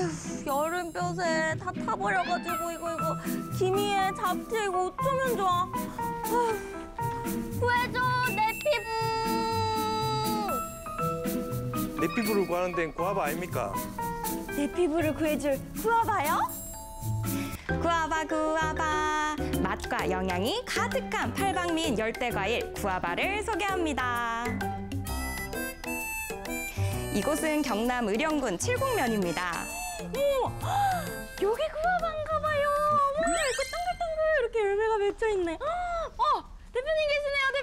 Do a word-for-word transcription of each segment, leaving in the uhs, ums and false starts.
아휴, 여름 볕에 다 타버려가지고 이거 이거 기미에 잡티 이거 어쩌면 좋아. 아휴, 구해줘 내 피부. 내 피부를 구하는 데는 구아바 아닙니까? 내 피부를 구해줄 구아바요? 구아바 구아바 맛과 영양이 가득한 팔방미인 열대과일 구아바를 소개합니다. 이곳은 경남 의령군 칠곡면입니다. 오, 여기 구아바인가 봐요. 어머나, 이거 동글동글 이렇게 열매가 맺혀 있네. 어, 대표님 계시네요,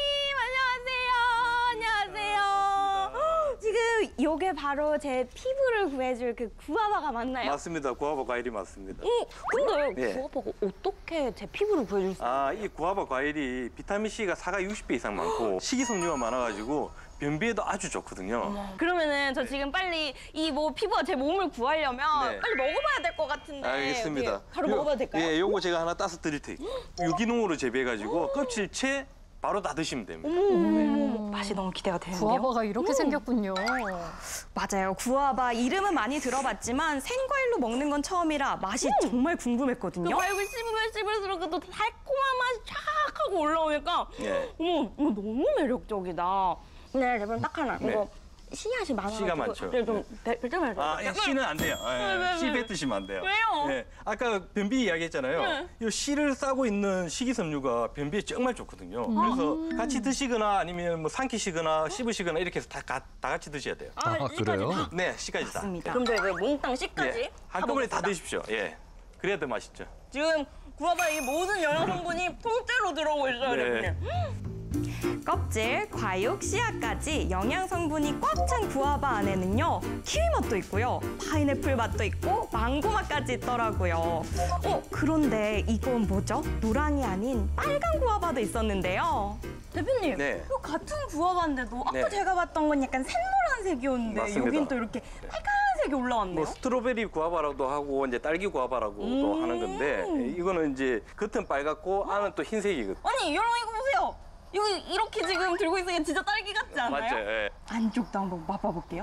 대표님. 안녕하세요. 안녕하세요. 지금 요게 바로 제 피부를 구해줄 그 구아바가 맞나요? 맞습니다. 구아바 과일이 맞습니다. 어, 근데요, 예. 구아바가 어떻게 제 피부를 구해줄 수 있어요? 아, 이 구아바 과일이 비타민 C가 사가 육십 배 이상 많고 식이섬유가 많아가지고 변비에도 아주 좋거든요. 그러면은 저 지금 빨리 이 뭐 피부가 제 몸을 구하려면 네. 빨리 먹어봐야 될 것 같은데. 알겠습니다. 어떻게 바로 요- 먹어봐도 될까요? 예, 요거 제가 하나 따서 드릴 테니까. 유기농으로 재배해가지고 껍질채 바로 다 드시면 됩니다. 어머, 어머, 어머, 맛이 너무 기대가 되는데요? 구아바가 이렇게 생겼군요. 맞아요. 구아바 이름은 많이 들어봤지만 생과일로 먹는 건 처음이라 맛이 정말 궁금했거든요. 과육을 씹으면 씹을수록 그 또 달콤한 맛이 쫙 하고 올라오니까 예. 어머, 이거 너무 매력적이다. 네, 대표님 딱 하나. 네. 이거 씨앗이 많아가지고 씨가 많죠. 네, 좀 뱉으면 아, 예, 씨는 안 돼요. 예, 네, 네, 씨 네. 뱉으시면 안 돼요. 왜요? 예, 아까 변비 이야기했잖아요. 네. 이 씨를 싸고 있는 식이섬유가 변비에 정말 좋거든요. 그래서 같이 드시거나 아니면 뭐 삼키시거나 씹으시거나 이렇게 해서 다, 가- 다 같이 드셔야 돼요. 아, 씨까지 그래요? 다. 네, 씨까지 다. 맞습니다. 그럼 저희 그 몽땅 씨까지 예, 한꺼번에 다 먹읍시다. 드십시오. 예, 그래야 더 맛있죠. 지금 구아바 이 모든 영양 성분이 통째로 들어오고 있어요, 네. 대표님. 껍질, 과육, 씨앗까지 영양 성분이 꽉 찬 구아바 안에는요 키위 맛도 있고요, 파인애플 맛도 있고 망고 맛까지 있더라고요. 어, 그런데 이건 뭐죠? 노랑이 아닌 빨간 구아바도 있었는데요. 대표님, 네. 이거 같은 구아바인데도 아까 네. 제가 봤던 건 약간 샛노란색이었는데 맞습니다. 여긴 또 이렇게 빨간색이 올라왔네요. 뭐 스트로베리 구아바라고도 하고 이제 딸기 구아바라고도 음. 하는 건데 이거는 이제 겉은 빨갛고 안은 또 흰색이거든요. 아니, 여러분 이거 보세요. 이거 이렇게 지금 들고 있으니까 진짜 딸기 같지 않아요? 맞죠? 예. 안쪽도 한번 맛봐볼게요.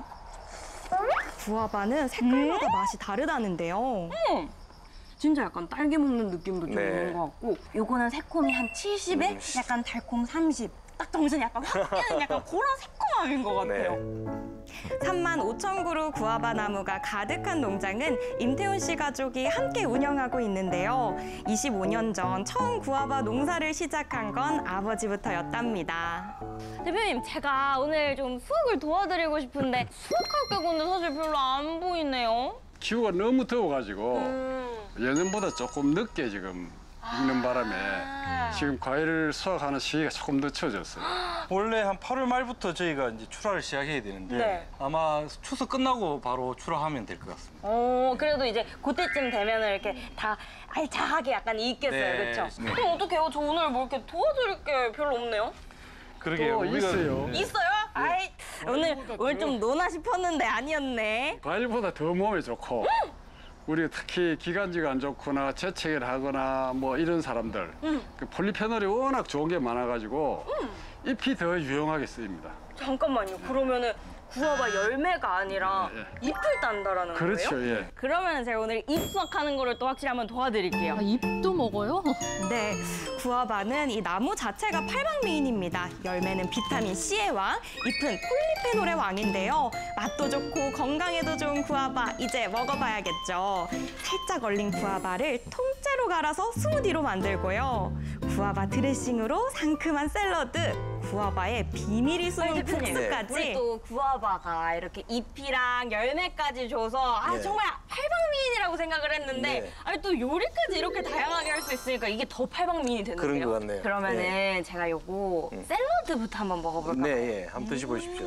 구아바는 색깔마다 맛이 다르다는데요. 음. 진짜 약간 딸기 먹는 느낌도 좀 네. 있는 것 같고, 요거는 새콤이 한 칠십에 음. 약간 달콤 삼십. 딱 정신이 약간 확 깨는 약간 그런 새콤함인 것 같아요. 네. 삼만 오천 그루 구아바 나무가 가득한 농장은 임태훈 씨 가족이 함께 운영하고 있는데요. 이십오 년 전 처음 구아바 농사를 시작한 건 아버지부터였답니다. 대표님, 제가 오늘 좀 수확을 도와드리고 싶은데 수확할 격은 사실 별로 안 보이네요. 기후가 너무 더워가지고 음. 예년보다 조금 늦게 지금 익는 바람에 아. 지금 과일을 수확하는 시기가 조금 늦춰졌어요. 원래 한 팔월 말부터 저희가 이제 출하를 시작해야 되는데 네. 아마 추석 끝나고 바로 출하하면 될 것 같습니다. 어, 그래도 이제 그때쯤 되면은 이렇게 다 알차하게 약간 익겠어요, 네. 그렇죠? 네. 그럼 어떡해요? 저 오늘 뭐 이렇게 도와드릴 게 별로 없네요. 그러게요. 또 있어요. 네. 있어요? 아이, 오늘 오늘 좀 노나 싶었는데 아니었네. 과일보다 더 몸에 좋고 우리 특히 기관지가 안 좋거나 재채기를 하거나 뭐 이런 사람들 그 폴리페놀이 워낙 좋은 게 많아가지고 잎이 더 유용하게 쓰입니다. 잠깐만요. 그러면은 구아바 열매가 아니라 예, 잎을 딴다라는 그렇죠, 거예요? 예. 그러면 제가 오늘 잎 수확하는 거를 또 확실히 한번 도와드릴게요. 아, 잎도 먹어요? 네, 구아바는 이 나무 자체가 팔방미인입니다. 열매는 비타민 C의 왕, 잎은 폴리페놀의 왕인데요. 맛도 좋고 건강에도 좋은 구아바, 이제 먹어봐야겠죠. 살짝 얼린 구아바를 통째로 갈아서 스무디로 만들고요. 구아바 드레싱으로 상큼한 샐러드, 구아바의 비밀이 숨은 국수까지. 네. 우리 또 구아바가 이렇게 잎이랑 열매까지 줘서 아 네. 정말 팔방미인이라고 생각을 했는데 네. 아니 또 요리까지 이렇게 다양하게 할 수 있으니까 이게 더 팔방미인이 되는데요. 그런 것 같네요. 그러면은 네. 제가 요거 샐러드부터 한번 먹어볼까요? 네, 예. 한번 드셔보십시오.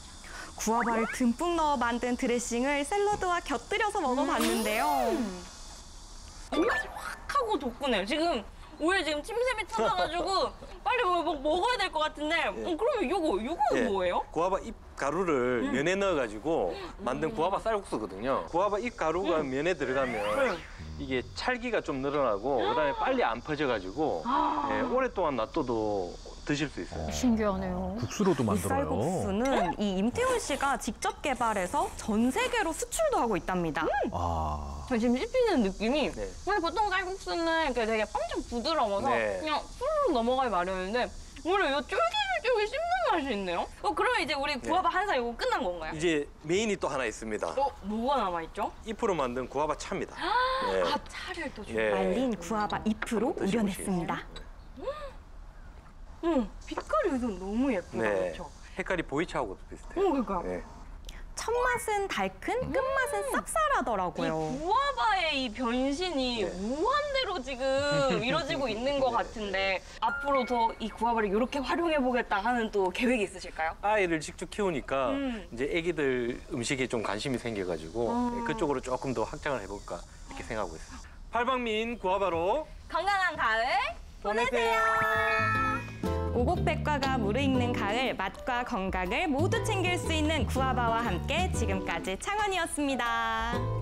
구아바를 듬뿍 넣어 만든 드레싱을 샐러드와 곁들여서 먹어봤는데요. 입맛을 확 하고 돋구네요. 지금 오히려 지금 침샘이 터져가지고 빨리 뭐, 뭐 먹어야 될 것 같은데 음, 그러면 요거, 요거는 예. 뭐예요? 구아바 잎 가루를 음. 면에 넣어가지고 만든 구아바 쌀국수거든요. 구아바 잎 가루가 음. 면에 들어가면 이게 찰기가 좀 늘어나고 그다음에 빨리 안 퍼져가지고 아. 예, 오랫동안 놔둬도 드실 수 있어요. 신기하네요. 국수로도 이 만들어요. 쌀국수는 이 임태훈 씨가 직접 개발해서 전 세계로 수출도 하고 있답니다. 아. 지금 씹히는 느낌이 네. 원래 보통 쌀국수는 이렇게 되게 엄청 부드러워서 네. 그냥 후루룩 넘어가기 마련인데 오늘 이거 쫄깃쫄깃 씹는 맛이 있네요. 어 그러면 이제 우리 구아바 한상 이거 끝난 건가요? 이제 메인이 또 하나 있습니다. 어 뭐가 남아 있죠? 잎으로 만든 구아바 차입니다. 네. 아 차를 또 줘. 예. 말린 구아바 잎으로 드셔보시겠어요? 우려냈습니다. 응 빛깔이 우선 너무 예쁘다 네. 그렇죠? 색깔이 보이차하고도 비슷해요. 어 그러니까. 네. 첫 맛은 달큰, 끝맛은 이 쌉쌀하더라고요. 구아바의 이 변신이 네. 무한대로 지금 이루어지고 있는 것 같은데 앞으로 더 이 구아바를 이렇게 활용해 보겠다 하는 또 계획이 있으실까요? 아이를 직접 키우니까 음. 이제 아기들 음식에 좀 관심이 생겨가지고 어. 네, 그쪽으로 조금 더 확장을 해볼까 이렇게 생각하고 있어요. 팔방미인 구아바로 건강한 가을 보내세요. 오곡백과가 무르익는 가을, 맛과 건강을 모두 챙길 수 있는 구아바와 함께 지금까지 창원이었습니다.